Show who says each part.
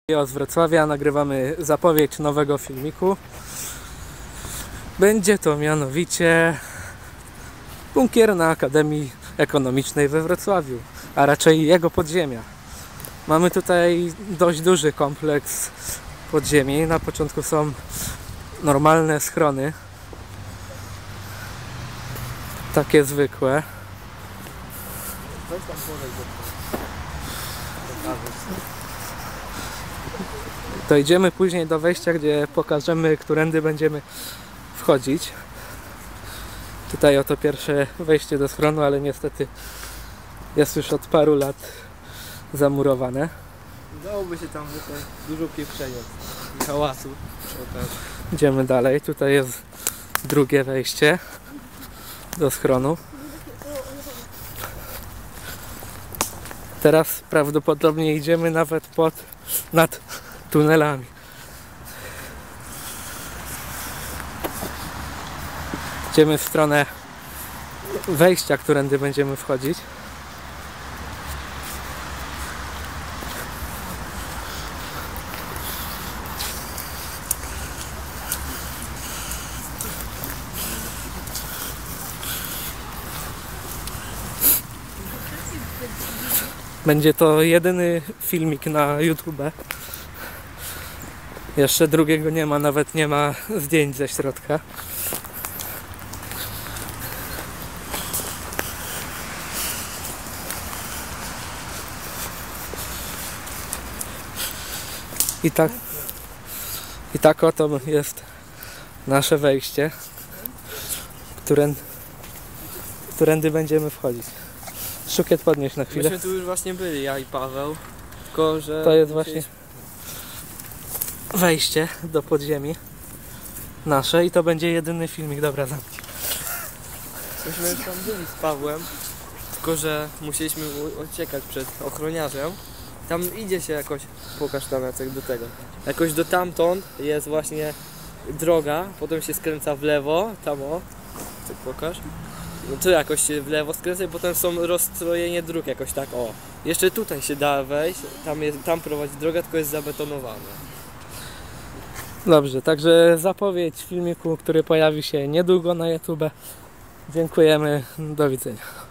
Speaker 1: Z Wrocławia nagrywamy zapowiedź nowego filmiku. Będzie to mianowicie bunkier na Akademii Ekonomicznej we Wrocławiu, a raczej jego podziemia. Mamy tutaj dość duży kompleks podziemi. Na początku są normalne schrony, takie zwykłe. Dojdziemy później do wejścia, gdzie pokażemy, którędy będziemy wchodzić. Tutaj oto pierwsze wejście do schronu, ale niestety jest już od paru lat zamurowane.
Speaker 2: Dałoby się tam dużo pieprzenia i hałasu.
Speaker 1: Idziemy dalej. Tutaj jest drugie wejście do schronu. Teraz prawdopodobnie idziemy nawet nad tunelami. Idziemy w stronę wejścia, którędy będziemy wchodzić. Będzie to jedyny filmik na YouTube. Jeszcze drugiego nie ma, nawet nie ma zdjęć ze środka. I tak oto jest nasze wejście, którędy będziemy wchodzić. Szukiet, podnieść na chwilę.
Speaker 2: Myśmy tu już właśnie byli, ja i Paweł. Tylko że
Speaker 1: to jest właśnie wejście do podziemi nasze i to będzie jedyny filmik. Dobra, zamknij.
Speaker 2: Myśmy tam byli z Pawłem, tylko że musieliśmy uciekać przed ochroniarzem. Tam idzie się jakoś, pokaż tam Jacek do tego. Jakoś do tamtąd jest właśnie droga, potem się skręca w lewo, tam o, tak pokaż. No tu jakoś się w lewo skręca i potem są rozstrojenie dróg jakoś tak, o. Jeszcze tutaj się da wejść, tam prowadzi droga, tylko jest zabetonowana.
Speaker 1: Dobrze, także zapowiedź filmiku, który pojawi się niedługo na YouTube. Dziękujemy, do widzenia.